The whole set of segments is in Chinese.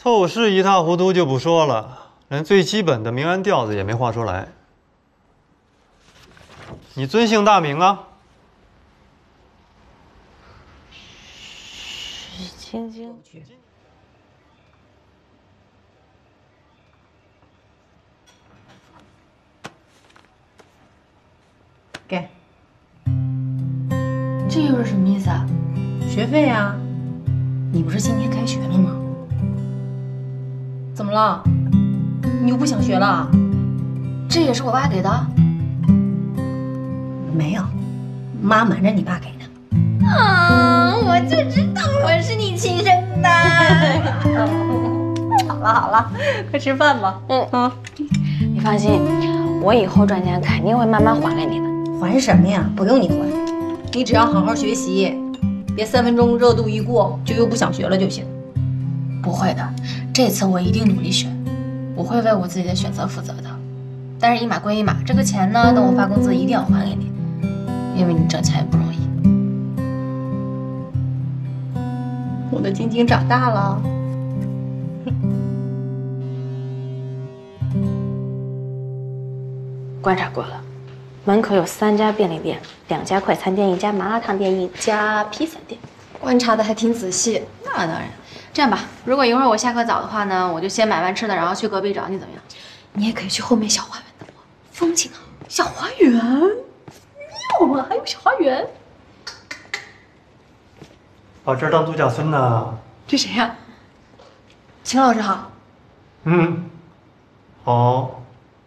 透视一塌糊涂就不说了，连最基本的明暗调子也没画出来。你尊姓大名啊？ 许晶晶。 给。 这又是什么意思啊？ 学费啊！你不是今天开学了吗？怎么了？你又不想学了？ 这也是我爸给的？ 没有，妈瞒着你爸给的。 啊！我就知道我是你亲生的。 好了好了，快吃饭吧。 你放心，我以后赚钱肯定会慢慢还给你的。 还什么呀？不用你还，你只要好好学习，别3分钟热度一过就又不想学了就行。 不会的，这次我一定努力学，我会为我自己的选择负责的。但是一码归一码，这个钱呢，等我发工资一定要还给你，因为你挣钱也不容易。 我的晶晶长大了。 观察过了，门口有3家便利店、2家快餐店、1家麻辣烫店、1家披萨店。 观察的还挺仔细。 那当然。这样吧，如果一会儿我下课早的话呢，我就先买完吃的，然后去隔壁找你，怎么样？ 你也可以去后面小花园等我，风景好。小花园？妙啊，还有小花园。 把这儿当度假村呢。 这谁呀？秦老师好。 好。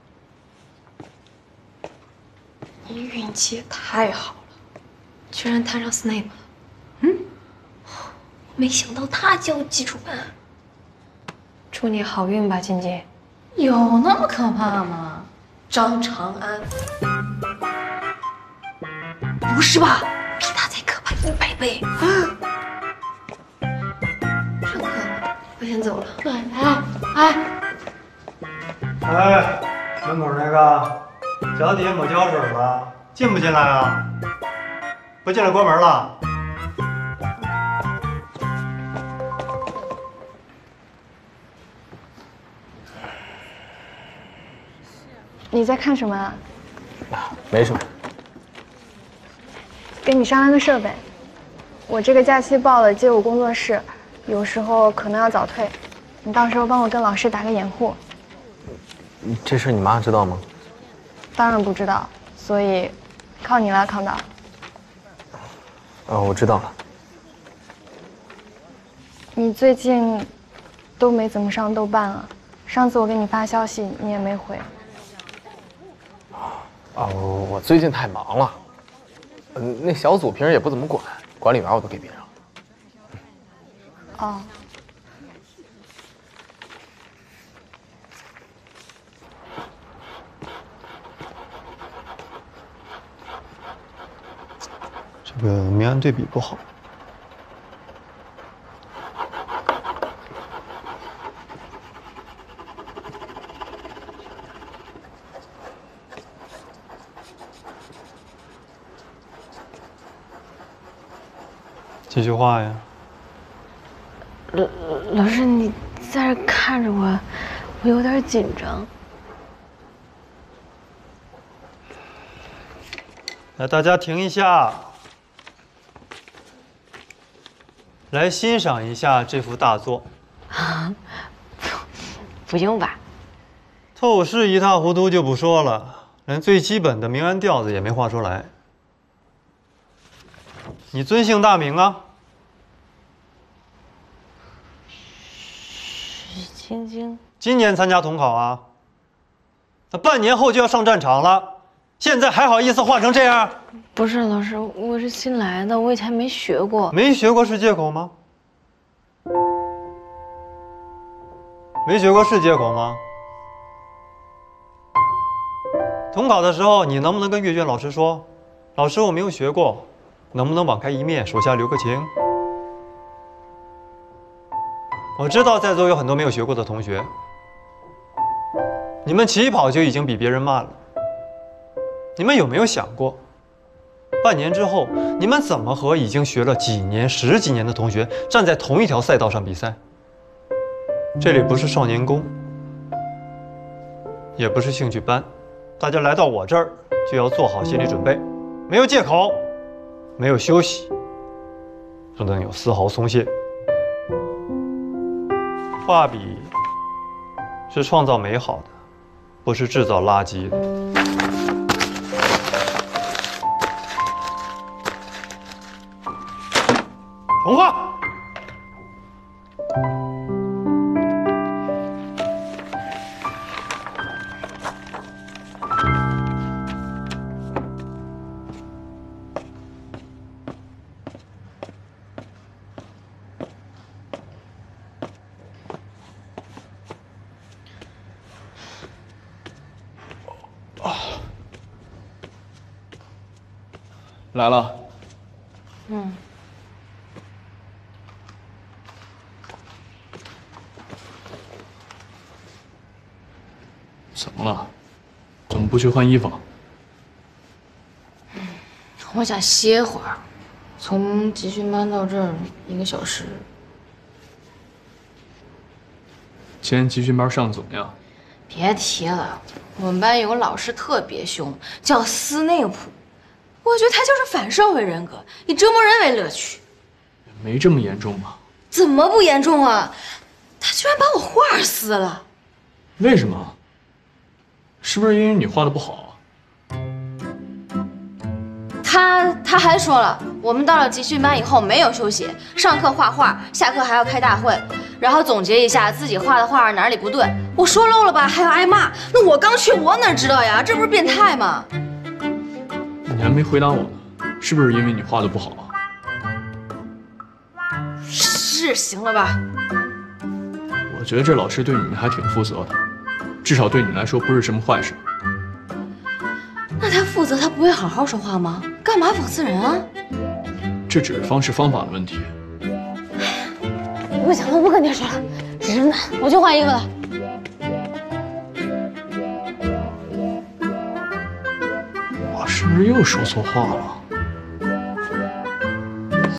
你运气也太好了，居然摊上 Snape 了。没想到他教基础班。祝你好运吧，晶晶。 有那么可怕吗？ 张长安？不是吧？比他再可怕100倍。上课，我先走了。 哎，门口那个，脚底下抹胶水了，进不进来啊？不进来关门了。 你在看什么啊？ 没什么。 跟你商量个事儿呗。我这个假期报了街舞工作室，有时候可能要早退，你到时候帮我跟老师打个掩护。 这事你妈知道吗？ 当然不知道，所以靠你了，康导。 我知道了。 你最近都没怎么上豆瓣了，上次我给你发消息你也没回。 我最近太忙了，那小组平时也不怎么管，管理员我都给别人了。 哦。 这个明暗对比不好。继续画呀。 老师，你在这看着我，我有点紧张。 来，大家停一下，来欣赏一下这幅大作。 不用吧？ 透视一塌糊涂就不说了，连最基本的明暗调子也没画出来。你尊姓大名啊？ 许晶晶。 今年参加统考啊？那半年后就要上战场了，现在还好意思画成这样？ 不是老师，我是新来的，我以前没学过。 没学过是借口吗？没学过是借口吗？统考的时候，你能不能跟阅卷老师说，老师我没有学过，能不能网开一面，手下留个情？我知道在座有很多没有学过的同学，你们起跑就已经比别人慢了。你们有没有想过，半年之后，你们怎么和已经学了几年、10几年的同学站在同一条赛道上比赛？ 这里不是少年宫，也不是兴趣班，大家来到我这儿就要做好心理准备，没有借口，没有休息，不能有丝毫松懈。画笔是创造美好的，不是制造垃圾的。重画。 来了。怎么了？怎么不去换衣服？ 我想歇会儿，从集训班到这儿1个小时。 今天集训班上的怎么样？ 别提了，我们班有个老师特别凶，叫斯内普。我觉得他就是反社会人格，以折磨人为乐趣。 没这么严重吧？ 怎么不严重啊？他居然把我画撕了！ 为什么？是不是因为你画的不好？ 他还说了，我们到了集训班以后没有休息，上课画画，下课还要开大会，然后总结一下自己画的画哪里不对。我说漏了吧，还要挨骂。那我刚去，我哪知道呀？这不是变态吗？ 你还没回答我呢，是不是因为你画的不好？ 是，行了吧？ 我觉得这老师对你们还挺负责的，至少对你来说不是什么坏事。 那他负责，他不会好好说话吗？干嘛讽刺人啊？ 这只是方式方法的问题。 不行了，不跟你说了，人呢？我去换衣服了。 我是不是又说错话了？